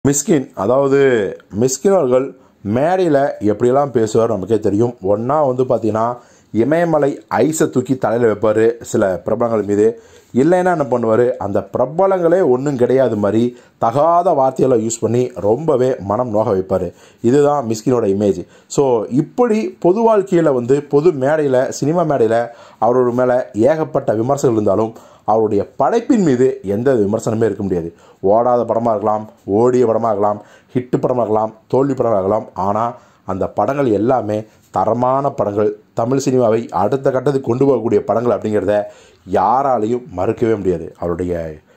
மிஸ்கின் அதாவது மிஸ்கின் அவர்கள் மேடையில் எப்படியெல்லாம் பேசுவார் நமக்கே தெரியும். ஒன்றா பார்த்தீங்கன்னா இமயமலை ஐஸை தூக்கி தலையில் வைப்பார் சில பிரபலங்கள் மீது. இல்லைன்னா என்ன பண்ணுவார், அந்த பிரபலங்களே ஒன்றும் கிடையாது மாதிரி தகாத வார்த்தைகளை யூஸ் பண்ணி ரொம்பவே மனம் நோக வைப்பார். இதுதான் மிஸ்கினோட இமேஜ். ஸோ இப்படி பொது வாழ்க்கையில் பொது மேடையில் சினிமா மேடையில் அவரோட மேலே ஏகப்பட்ட விமர்சனம் இருந்தாலும் அவருடைய படைப்பின் மீது எந்த விமர்சனமே இருக்க முடியாது. ஓடாத படமாக இருக்கலாம், ஓடிய படமாக இருக்கலாம், ஹிட்டு படமாக இருக்கலாம், தோல்வி படமாக இருக்கலாம். ஆனால் அந்த படங்கள் எல்லாமே தரமான படங்கள், தமிழ் சினிமாவை அடுத்த கட்டத்துக்கு கொண்டு போகக்கூடிய படங்கள் அப்படிங்கிறத யாராலையும் மறுக்கவே முடியாது. அவருடைய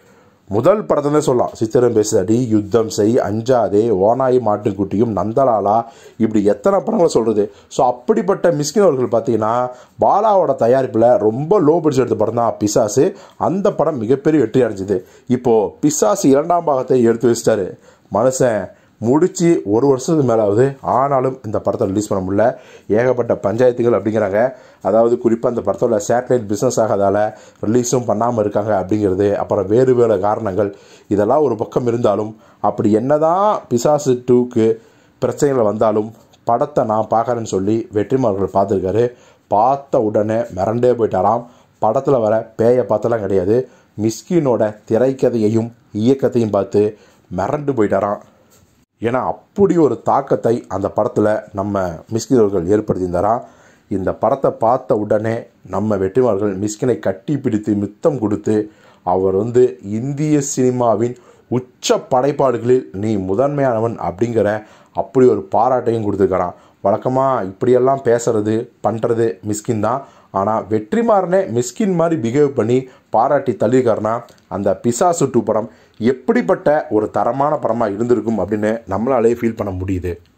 முதல் படத்தை சொல்லலாம். சித்திரம் பேசுதடி, யுத்தம் செய், அஞ்சாதே, ஓனாயி மாட்டுக்குட்டியும், நந்தலாலா, இப்படி எத்தனை படங்களை சொல்கிறது. ஸோ அப்படிப்பட்ட மிஸ்கின் அவர்கள் பார்த்தீங்கன்னா பாலாவோட தயாரிப்பில் ரொம்ப லோ பட்ஜெட் எடுத்த படம் தான் பிசாசு. அந்த படம் மிகப்பெரிய வெற்றி அடைஞ்சிது. இப்போது பிசாசு 2ஆம் பாகத்தை எடுத்து வச்சிட்டாரு மனுஷன். முடித்து 1 வருஷத்துக்கு மேலாவது, ஆனாலும் இந்த படத்தை ரிலீஸ் பண்ண முடியல. ஏகப்பட்ட பஞ்சாயத்துகள் அப்படிங்கிறாங்க. அதாவது குறிப்பாக இந்த படத்தோட சேட்டலைட் பிஸ்னஸ் ஆகாதால் ரிலீஸும் பண்ணாமல் இருக்காங்க அப்படிங்கிறது. அப்புறம் வேறு வேறு காரணங்கள் இதெல்லாம் ஒரு பக்கம் இருந்தாலும், அப்படி என்னதான் பிசாசு 2க்கு பிரச்சனைகள் வந்தாலும் படத்தை நான் பார்க்குறேன்னு சொல்லி வெற்றிமாறன் அவர்கள் பார்த்துருக்காரு. பார்த்த உடனே மிரண்டே போயிட்டாராம். படத்தில் வர பேயை பார்த்தெல்லாம் கிடையாது, மிஸ்கினோட திரைக்கதையையும் இயக்கத்தையும் பார்த்து மிரண்டு போயிட்டாராம். ஏன்னா அப்படி ஒரு தாக்கத்தை அந்த படத்தில் நம்ம மிஸ்கின் அவர்கள் ஏற்படுத்தியிருந்தாராம். இந்த படத்தை பார்த்த உடனே நம்ம வெற்றிமாறர்கள் மிஸ்கினை கட்டி பிடித்து முத்தம் கொடுத்து அவர் இந்திய சினிமாவின் உச்ச படைப்பாடுகளில் நீ முதன்மையானவன் அப்படிங்கிற அப்படி ஒரு பாராட்டையும் கொடுத்துருக்காராம். வழக்கமாக இப்படியெல்லாம் பேசுறது பண்ணுறது மிஸ்கின் தான். ஆனால் வெற்றிமாறனே மிஸ்கின் மாதிரி பிஹேவ் பண்ணி பாராட்டி தள்ளியிருக்காருனா அந்த பிசாசு 2 படம் எப்படிப்பட்ட ஒரு தரமான படமாக இருந்திருக்கும் அப்படின்னு நம்மளாலே ஃபீல் பண்ண முடியுது.